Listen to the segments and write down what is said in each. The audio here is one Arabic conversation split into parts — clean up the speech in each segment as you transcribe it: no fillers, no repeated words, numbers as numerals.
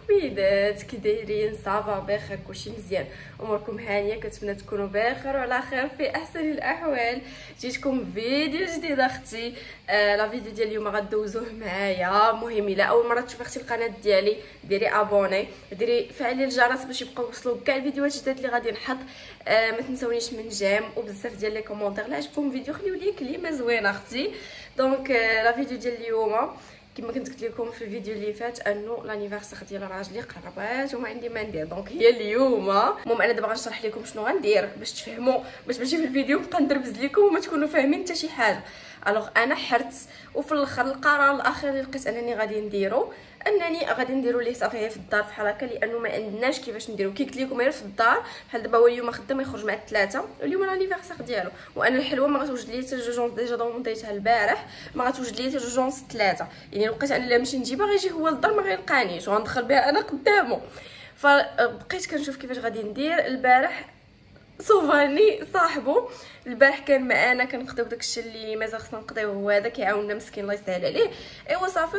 حميدات كي دايرين؟ صافا بخير؟ كلشي مزيان؟ اموركم هانيه؟ كنتمنى تكونوا بخير وعلى خير في احسن الاحوال. جيتكم فيديو جديد اختي. لا فيديو ديال اليوم غدوزوه معايا. المهم الا اول مره تشوفي اختي القناه ديالي ديري ابوني، ديري فعلي الجرس باش يبقاو يوصلوك كاع الفيديوهات الجداد اللي غادي نحط. ما تنسونيش من جيم وبزاف ديال لي كومونتير. لا عجبكم الفيديو خليو لي كلمه زوينه اختي. دونك لا فيديو ديال اليوم كما كنت قلت لكم في الفيديو اللي فات انه لانيفرسير ديال راجلي قربات وما عندي ما ندير، دونك هي اليوم. المهم انا دابا غنشرح لكم شنو غندير باش تفهموا، باش ماشي في الفيديو نبقى ندربز لكم وما تكونوا فاهمين حتى شي حاجه. الوغ انا حرت وفي الاخر القرار الاخير اللي لقيت انني غادي نديرو انني غادي نديرو ليه صافي في الدار بحال هكا، لانه ما عندناش كيفاش نديرو. كي قلت لكم غير في الدار بحال دابا هو اليوم خدام يخرج مع الثلاثه، واليوم لانيفرسير ديالو، وانا الحلوه ما غتوجد لي حتى جوجونس ديجا دومونطيتها البارح، ما غتوجد لي حتى جوجونس ثلاثه. يعني لقيت انا لا نمشي نجيبها غيجي هو للدار ما غيلقانيش وغندخل بها انا قدامه. فبقيت كنشوف كيفاش غادي ندير. البارح صوفاني صاحبو البارح كان معانا كنقضيو داكشي اللي مازال خصنا نقضيوه، هو هذا كيعاوننا مسكين الله يسهل عليه. ايوا صافي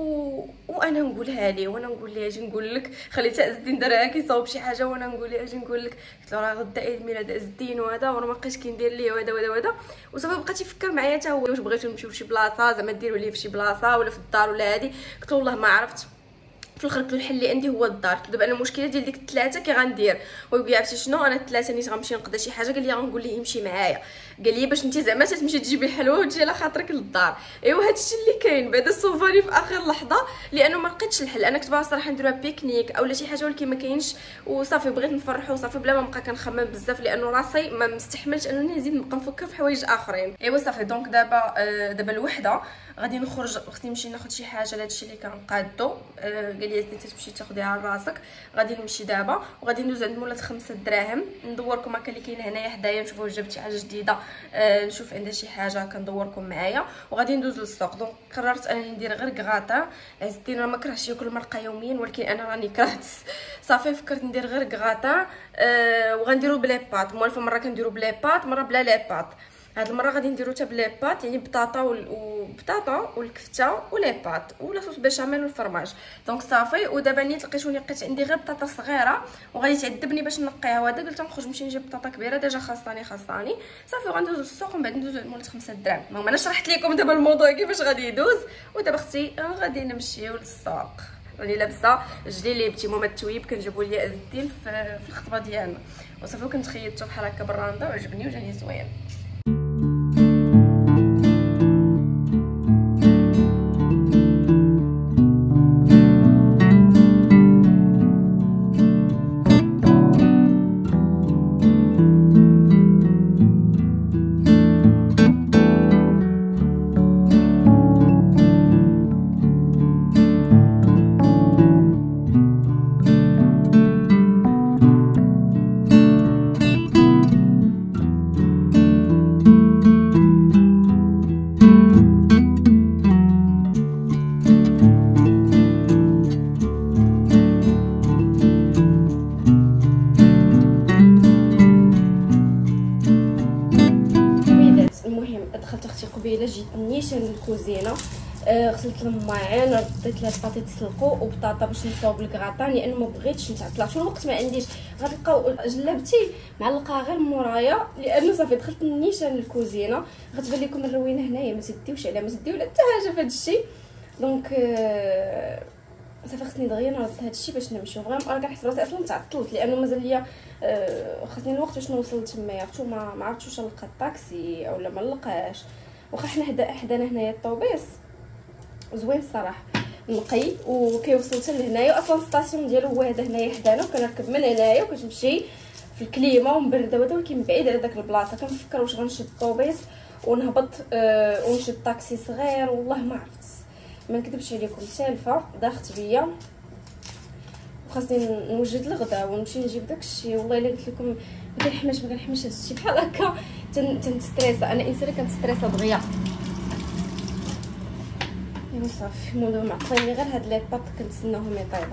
وانا نقولها ليه وانا نقول ليه اجي نقول لك خليت عز الدين دارها كيصاوب شي حاجه وانا نقول ليه اجي نقول لك. قلت له راه غدا عيد ميلاد عز الدين وهذا وانا ما بقيتش كندير ليه وهذا وهذا وهذا. وصافي بقى تيفكر معايا حتى هو واش بغيتو نمشيو لشي بلاصه زعما ديروا ليه في شي بلاصه ولا في الدار ولا هادي. قلت له والله ما عرفت. في الاخر قلت له الحل اللي عندي هو الدار. دابا انا المشكله ديال ديك الثلاثه كي غندير ويقول لي عرفتي شنو انا الثلاثه نيت غنمشي نقضي شي حاجه. قال لي غنقول ليه يمشي معايا، قال لي باش انت زعما تمشي تجيبي الحلوه وتجي على خاطرك للدار. ايوا هادشي اللي كاين. بعدا صوفاني في اخر لحظه لانه ما لقيتش الحل. انا كنت باغا صراحه نديروها بيكنيك اولا شي حاجه ولكن ما كاينش وصافي بغيت نفرحو صافي بلا ما نبقى كنخمم بزاف لانه راسي ما مستحملش انني نزيد نبقى نفكر في حوايج اخرين. ايوا صافي دونك دابا الوحده غادي نخرج، خصني نمشي ناخذ شي حاجه لهادشي اللي كنقادو. قال لي انت تمشي تاخديها على راسك. غادي نمشي دابا وغادي ندوز عند مولات 5 دراهم ندوركم هكا اللي كاين هنايا حدايا، نشوفوا جبت شي حاجه جديده، نشوف عندها شي حاجه كندوركم معايا وغادي ندوز للسوق. دونك قررت انني ندير غير كغاطا. عز الدين راه ما كرهش ياكل مرقه يوميا ولكن انا راني كرهت. صافي فكرت ندير غير كغاطا وغنديرو بلي بات. موالفه مره كنديرو بلي بات مره بلا لي بات. هاد المره غادي نديرو حتى بلي بات، يعني بطاطا وبطاطا والكفته ولي بات ولا صوص بيشاميل والفرماج. دونك صافي. ودابا نيت لقيت عندي غير بطاطا صغيره وغادي تعذبني باش نقيها. وهذا قلت نخرج نمشي نجيب بطاطا كبيره ديجا خاصاني صافي. وغندوز للسوق ومن بعد ندوز لمولات 5 دراهم. المهم انا شرحت لكم دابا الموضوع كيفاش غادي يدوز. ودابا اختي غادي نمشيو للسوق. راني لابسه جلي لي بتي ماما التويب كنجيبوا لي عز الدين في الخطبه ديالنا وصافي. وكنت خيطته بحال هكا بالراندا وعجبني وجاني زوين. دخلت اختي قبيله جيت نيشان للكوزينه، غسلت الماعين رديت لها الباطيط تسلقوا وبطاطا باش نصاوب الكراطان لانه ما بغيتش نتعطل عشان الوقت ما عنديش. غتلقاو جلابتي معلقه غير مورايا لانه صافي دخلت نيشان للكوزينه. غتبان لكم الروينه هنايا ما تديوش عليها ما تديو لا حتى حاجه في هذا الشيء. دونك صافي خصني دغيا نرد هذا الشيء باش نمشيو. فريمون انا كنحس راسي اصلا تعطلت لانه مازال ليا خاصني الوقت باش نوصل تمايا. عرفتو ما عرفتش واش نلقى الطاكسي اولا ما نلقاش. واخا حنا حدانا هنايا الطوبيس زوين الصراحه نقي وكيوصل حتى لهنايا. اصلا الستاسيون ديالو هو هذا هنايا حدانا وكنركب من هنايا وكتمشي في الكليمه ومبرده ولكن بعيد على داك البلاصه. كنفكر واش غنشد الطوبيس ونهبط ونشد طاكسي صغير والله ما عرفت. ما نكذبش عليكم سالفه ضاغط بيا وخاصني نوجد الغدا ونمشي نجيب داكشي. والله الا قلت لكم ما كنحماش هذا الشيء بحال هكا تنستريسا. انا انسانه كنستريسا دغيا. ايوا صافي الموضوع معطيني غير هاد لي بط كنتسناوهم يطيبوا.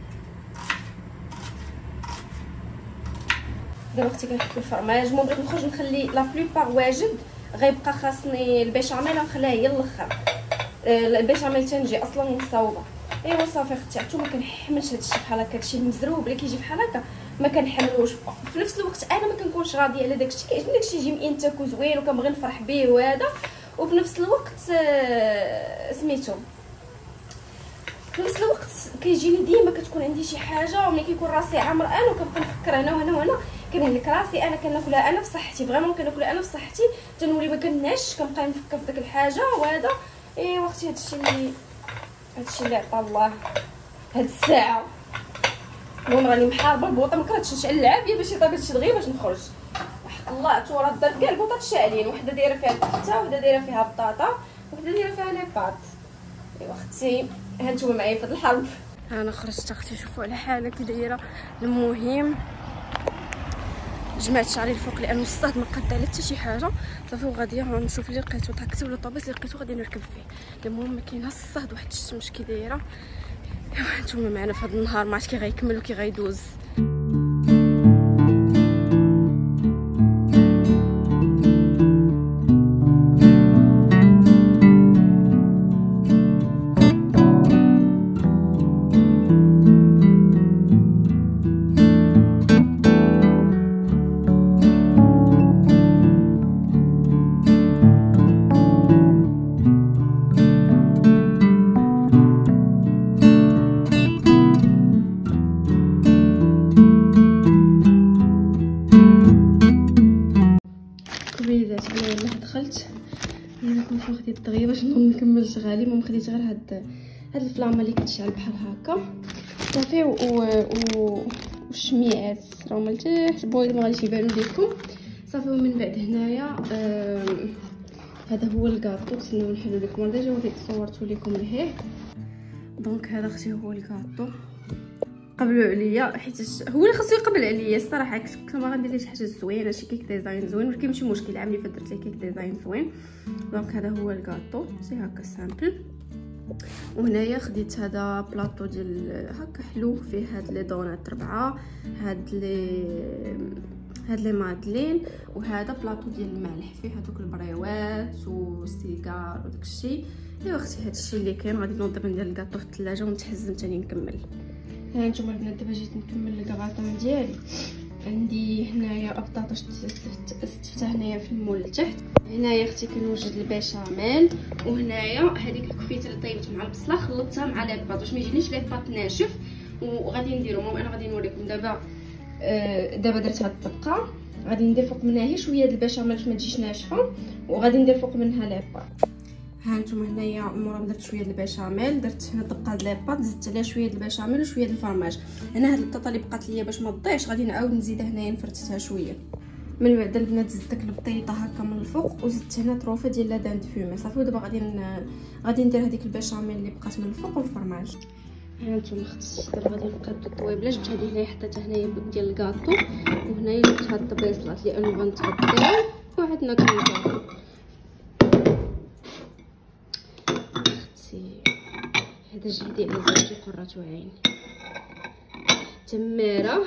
دابا اختي كنحط الفرماج. المهم بغيت نخرج نخلي لا بلوبار واجد، غيبقى خاصني البيشاميل نخليها هي الاخر. البيشاميل تنجي اصلا مصاوبه ايوا صافي اختي عرفتو ما كنحملش هادشي بحال هكا، هادشي المزروب اللي كيجي بحال هكا ما كنحملوش. في نفس الوقت انا ما كنكونش راضيه على داكشي، كيعجبني داكشي يجي مئنتك وزوين وكنبغي نفرح به وهذا. وفي نفس الوقت سميتو في نفس الوقت كيجيني ديما كتكون عندي شي حاجه، وملي كيكون راسي عمران وكنبقى نفكر هنا وهنا وهنا كنهلك راسي. انا كناكلها انا في صحتي، فريمون كناكلها انا في صحتي، تنولي ما كنعش كنبقى نفكر في داك الحاجه وهذا. ايوا اختي هادشي اللي عطا الله هاد الساعه. المهم راني محاربه البوطه، ما كرهتش نشعل العافيه باش يطيب هادشي دغيا باش نخرج. وحق الله تورا دار كاع البوطات شاعلين، وحده دايره فيها الكفته، وحده دايره فيها بطاطا، وحده دايره فيها لي باط. ايوا اختي ها نتوما معايا في هاد الحرب. انا خرجت اختي، شوفوا على حالة كي دايره. المهم جمعت شعري الفوق لانه الصهد ما قاد على حتى شي حاجه صافي، وغاديه نشوف اللي لقيتو طاكسي ولا طابيس اللي لقيتو غادي نركب فيه. المهم ما كاينه الصهد واحد الشمس كي دايره. نتوما معنا في هذا النهار، ما عرفتش كي غيكمل وكي غيدوز. دخلت انا كنت واخدين الدغيا باش نكمل شغالي. المهم خديت غير هاد الفلامه اللي كتشعل بحال هكا صافي، والشميعات راهم لتحت بويض ما غاديش يبانو ليكم صافي. ومن بعد هنايا هذا هو الكاطو، تسناو نحلو لكم. ديجا صورتو لكم لهيه. دونك هذا اختي هو الكاطو، قبلوا عليا حيت هو اللي خاصو يقبل عليا الصراحه. كنت باغا ندير ليه شي حاجه زوينه، شي كيك ديزاين زوين، ولكن ماشي مشكل، عاملي فدرت ليه كيك ديزاين زوين. دونك هذا هو الكاطو سي هكا سامبل. وهنايا خديت هذا بلاطو ديال هكا حلو فيه هاد لي دونات 4، هاد لي مادلين، وهذا بلاطو ديال الملح فيه هذوك البريوات والسيجار وداكشي. ايوا اختي هادشي اللي كاين. غادي نوضب ندير الكاطو في الثلاجه ونتحزم ثاني نكمل. ها نتوما البنات دابا جيت نكمل الكراطون ديالي. عندي هنايا بطاطا استفتها هنايا في المول لتحت. هنايا اختي كنوجد البيشاميل، وهنايا هذيك الكفيته اللي طيبت مع البصله خلطتها مع لي باط باش ما يجينيش لي باط ناشف، وغادي نديرهم. انا غادي نوريكم دابا. درت هاد الطبقه، غادي ندير فوق منها غير شويه د البيشاميل باش ما تجيش ناشفه، وغادي ندير فوق منها لي باط. ها نتوما هنايا مورا درت شويه د البيشاميل، درت هنا طبقه د لي باط، زدت عليها شويه د البيشاميل وشويه د الفرماج. هنا هاد البطاطا اللي بقات ليا باش ما تضيعش غادي نعاود نزيدها هنايا نفرتها شويه. من بعد البنات زدت داك البطيطه هكا من الفوق، وزدت هنا طروفه ديال لا دان فومي صافي. ودابا غادي ندير هذيك البيشاميل اللي بقات من الفوق والفرماج. ها نتوما اختي دابا غادي نبقى الطويبله. جبت هذه هنايا حطيتها هنايا ديال الكاطو، وهنايا جبت هاد الطبيصلات لانه غنتغداو وعندنا كنكاطو. هذا جهدي على زوجي قرة عيني. تماره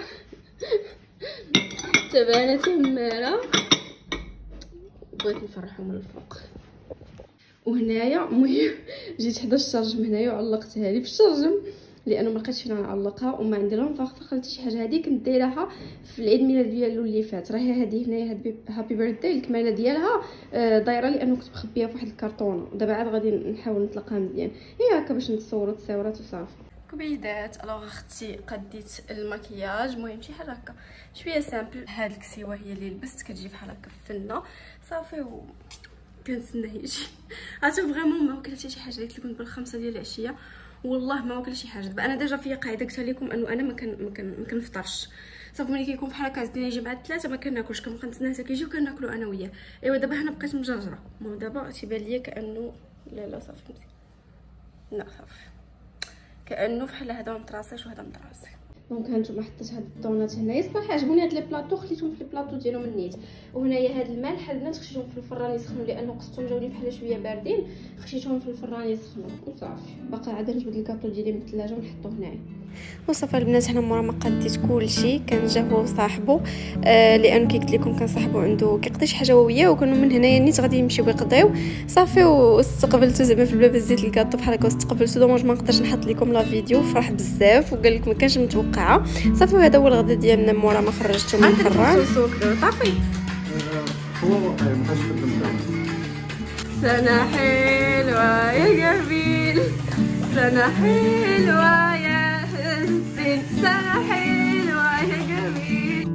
تبانه تماره، بغيت نفرحو من الفوق. وهنايا المهم جيت حدا الشرجم هنايا وعلقتها لي في الشرجم لانه ما لقيتش فين نعلقها، وما عندي لا مفاخ خلت شي حاجه. هذه كنت دايراها في العيد ميلاد ديالو اللي فات، راهي هذه هنايا هاد هابي بيرثداي الكماله ديالها دايره لانه كنت مخبيها في واحد الكرتونه. ودابا عاد غادي نحاول نطلقها مزيان هي هكا باش نتصوروا تصويرات وصافي. كبيدات الوغ اختي قديت المكياج. المهم شي حاجه هكا شويه سامبل. هاد الكسيوه هي اللي لبست كتجي بحال هكا فنه صافي، و كنتسنى يجي. عرفتوا فريمون ما وكلت شي حاجه. قلت لكم بالخمسة ديال العشيه والله ما واكله شي حاجه. دابا انا ديجا فيا قاعده قلت لكم انه انا ما كنفطرش صافي. ملي كيكون بحال هكا زدنا يجي مع الثلاثه ما كناكلش، كنبقى نتسنى حتى كيجيو كناكلو انا وياه. ايوا دابا هنا بقيت مجرجره. المهم دابا تيبان ليا كانه لا صافي مزيان، لا صافي كانه بحال هذا مطراصيش وهذا مطراصي. دونك هانتوما حطيت هاد الدونات هنايا. صراحه عجبوني هاد لي بلاطو، خليتهم في البلاطو ديالهم النيت. وهنايا هاد الملح البنات خشيتهم في الفران يسخنوا لانه قصتهم جاوني بحال شويه باردين، خشيتهم في الفران يسخنوا وصافي. باقي عاد نجبد الكاطو ديالي من الثلاجه ونحطو هنايا. وصافي البنات هنا مورا ما قديت كلشي كنجا هو صاحبو لانه كي قلت لكم كان صاحبو عنده كيقضي شي حاجه وياه وكانوا من هنايا نيت غادي يمشيو يقضيو صافي واستقبلتو زعما في الباب زيت الكاطو بحال هكا واستقبلتو دوماج ما نقدرش نحط لكم لا فيديو فرح بزاف وقال لك ما كانش متوقعه صافي وهذا هو الغدا ديالنا مورا ما خرجتو من الفران صافي هو ما بقاش قدام سنة حلوة يا جميل سنة حلوة يا حسين سنة حلوة يا جميل.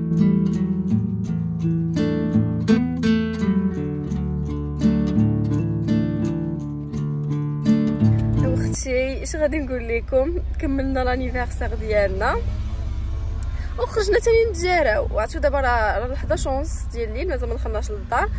اختي اش غادي نقول لكم كملنا لانيفرسير ديالنا وخرجنا تاني نتجاراو وعرفتوا دابا راه لحظه شونس ديال الليل مازال ما دخلناش للدار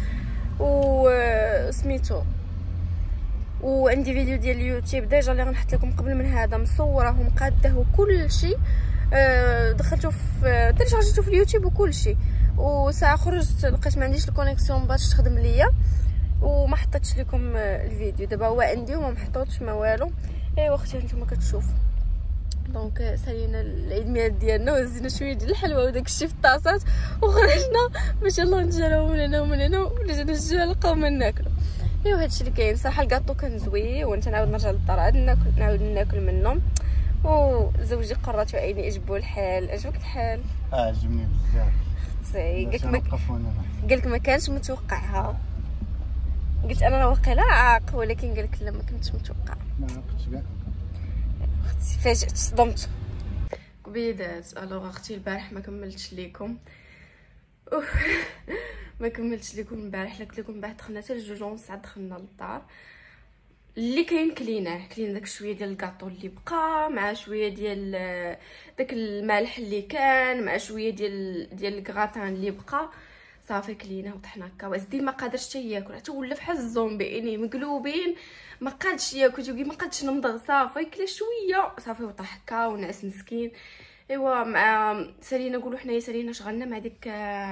وسميتو وعندي فيديو ديال اليوتيوب ديجا اللي غنحط لكم قبل من هذا مصوره ومقاده وكل شيء دخلته في تيليشارجيتو في اليوتيوب وكل شيء وساعه خرجت لقيت ما عنديش الكونيكسيون باش تخدم ليا وما حطيتش لكم الفيديو دابا هو عندي وما محطوطش ما والو ايوا اختي نتوما كتشوفوا دونك سالينا العيد ميلاد ديالنا وزينا شويه ديال الحلوى وداك الشيء في الطاسات وخرجنا باش يلاه نتجراو من هنا ومن هنا ولينا نجيو نلقاو ما ناكلو ايوا هادشي اللي كاين صراحه الكاطو كان زوين وانت نعاود نرجع للدار عاد نعاود ناكل منه وزوجي قرات عيني عجبو الحال عجبك الحال عجبني بزاف قالك ما كانش متوقعها قلت انا راه واقيلا عاق ولكن قالك لا ما كنتش متوقع ما عرفتش كاع اختي فاجأت صدمت كبيدات الوغ اختي البارح ما كملتش ليكم ما كملتش لكم البارح قلت لكم بعد دخلنا حتى ل2 ونص عاد دخلنا للدار اللي كاين كلينا داك شويه ديال الكاطو اللي بقى مع شويه ديال داك الملح اللي كان مع شويه ديال الكراتان اللي بقى صافي كلينا وطحنا هكا وازدي ما قادرش حتى ياكل حتى ولا بحال الزومبي يعني مقلوبين ما قادش ياكل توقي ما قادش نمضغ صافي كلا شويه صافي وطاح هكا ونعس مسكين ايوا مع سالينا نقولوا حنايا سالينا شغلنا مع ديك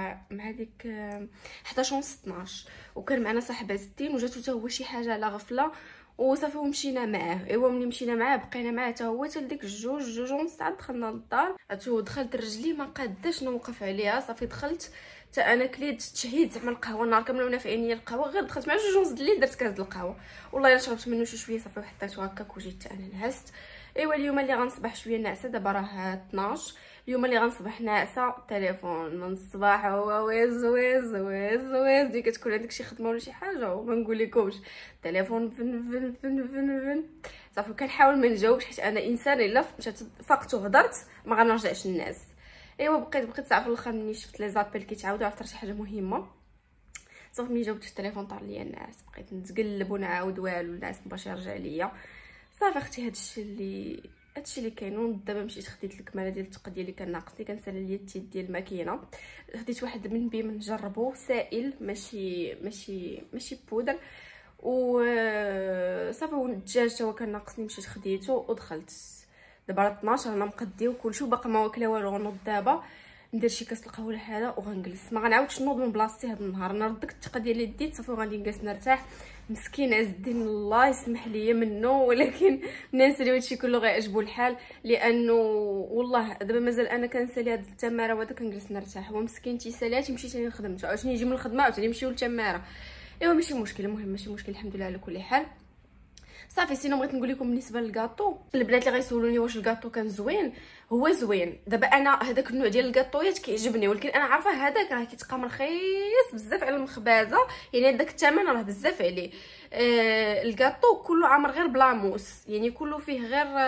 11 ونص 12 وكان معنا صاحب عز الدين وجاتو حتى هو شي حاجه على غفله وصافي ومشينا معاه ايوا ملي مشينا معاه بقينا معاه حتى هو حتى لديك 2 ونص عاد دخلنا للدار دخلت رجلي ما قاداش نوقف عليها صافي دخلت حتى انا كليت تشهيت زعما القهوه النهار كامل وانا في عينيا القهوه غير دخلت مع 2 ونص الليل درت كاس القهوه والله الا شربت منه شويه صافي وحطيته هكاك وجيت حتى انا نعست ايوا اليوم اللي غنصبح شويه ناعسه دابا راه 12 اليوم اللي غنصبح ناعسه التليفون من الصباح هو ويز ويز ويز ويز ملي كتكون عندك شي خدمه ولا شي حاجه وما نقول لكمش التليفون فن فن فن فن فن صافي كنحاول ما نجاوبش حيت انا انسان الا مشات فقت وهضرت ما غنرجعش الناس ايوا بقيت ساعه في الاخر ملي شفت لي زابيل كيتعاودوا عرفت شي حاجه مهمه صافي ملي جاوبت التليفون طار ليا الناس بقيت نتقلب ونعاود والو الناس باش يرجع ليا صافي اختي هادشي اللي كاين دابا مشيت خديت الكماله ديال التقديه اللي كان ناقصني كنسالي ليا التيت ديال الماكينه خديت واحد من بيم نجربو سائل ماشي بودر و صافي والدجاج تا هو كان ناقصني مشيت خديته ودخلت دابا 12 انا مقديه وكلشي وباقا ما واكله والو غنوض دابا ندير شي كاس القهوه هذا وغنجلس ما غنعاودش نوض من بلاصتي هذا النهار انا ردك التقديه اللي ديت صافي وغادي نجلس نرتاح مسكين عز الدين الله يسمح لي منه ولكن الناس اللي هادشي كله غيعجبو الحال لانه والله دابا مازال انا كنسالي هاد التماره وهذا كنجلس نرتاح هو مسكين تيسالي تيمشي ثاني لخدمته عاوتاني يجي من الخدمه عاوتاني نمشيو للتماره ايوا ماشي مشكل المهم ماشي مشكل الحمد لله على كل حال صافي سينو بغيت نقول لكم بالنسبه للكاطو البنات اللي غيسولوني واش الكاطو كان زوين هو زوين دابا انا هذاك النوع ديال الكاطويات كيعجبني ولكن انا عارفه هذاك راه كيتقام رخيص بزاف على المخبازه يعني داك الثمن راه بزاف عليه الكاطو كله عامر غير بلاموس يعني كله فيه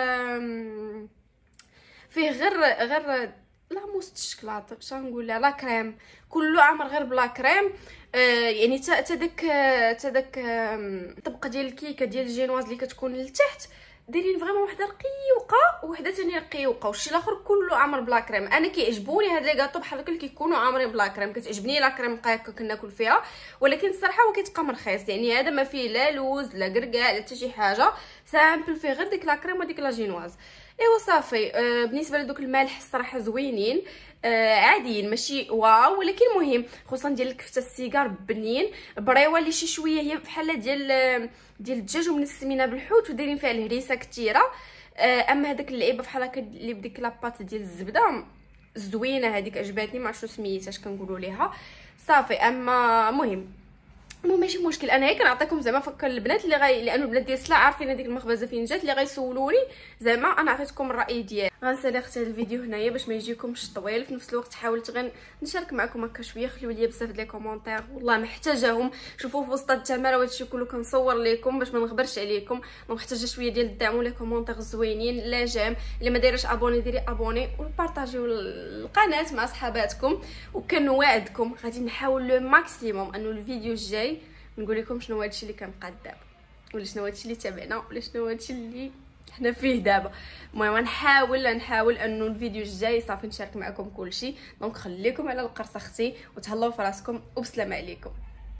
غير لا موس الشكلاط باش نقول لها لا كريم كله عامر غير بلا كريم يعني تا داك الطبقه ديال الكيكه ديال الجينواز اللي كتكون لتحت دايرين فريمون وحده رقيقه وحده ثانيه رقيقه والشي الاخر كله عامر بلا كريم انا كيعجبوني هاد لي كاطو بحال هكا اللي كيكونوا عامرين بلا كريم كتعجبني لا كريم هكا كناكل فيها ولكن الصراحه هو كيتقام رخيص يعني هذا ما فيه لا لوز لا كركاع لا حتى شي حاجه سامبل فيه غير ديك لا كريم وديك لا جينواز ايوا صافي بالنسبه لدوك المالح الصراحه زوينين عاديين ماشي واو ولكن مهم خصوصا ديال الكفته السيجار بنين بريوه اللي شي شويه هي بحال ديال الدجاج ومنسمينها بالحوت ودايرين فيها الهريسه كثيره اما هذاك اللعيبه بحال هكا اللي بديك لاباط ديال الزبده زوينه، هذيك عجباتني، ما عرفتش سميتها اش كنقولوا ليها صافي. اما مهم ماشي مشكل، انا هيك نعطيكم زعما فكر البنات اللي لانه البنات ديال السلا عارفين هذيك المخبزه فين جات، اللي غيسولوني زعما انا عطيتكم الراي ديالي. غنسالي اختي هذا الفيديو هنايا باش ما يجيكمش طويل، في نفس الوقت حاولت غير نشارك معكم هكا شويه، خليو لي بزاف ديال لي كومونتير والله محتاجاهم. شوفوا في وسط التماره وهادشي كله كنصور لكم باش ما نغبرش عليكم، محتاجه شويه ديال الدعم ولي كومونتير زوينين. لا جام اللي ما دايرش ابوني ديري ابوني وبارطاجيو القناه مع صحاباتكم، وكنوعدكم غادي نحاول لو ماكسيموم انه الفيديو الجاي نقول لكم شنو هادشي اللي كنبقى دابا، ولا شنو هادشي اللي تابعنا، ولا شنو هادشي اللي حنا فيه دابا. المهم نحاول انه الفيديو الجاي صافي نشارك معكم كلشي. دونك خليكم على القرص اختي وتهلاو في راسكم وبسلام عليكم.